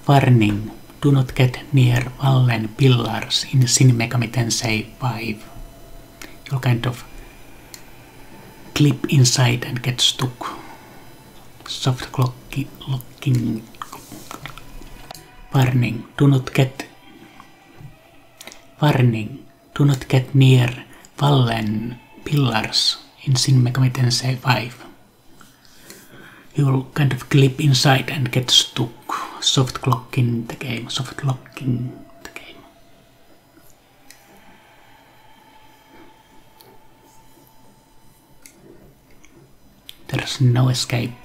Warning, do not get near fallen pillars in Shin Megami Tensei 5. You'll kind of clip inside and get stuck. Soft locking. Warning, do not get near fallen pillars in Shin Megami Tensei 5. You'll kind of clip inside and get stuck. Soft locking the game. There's no escape.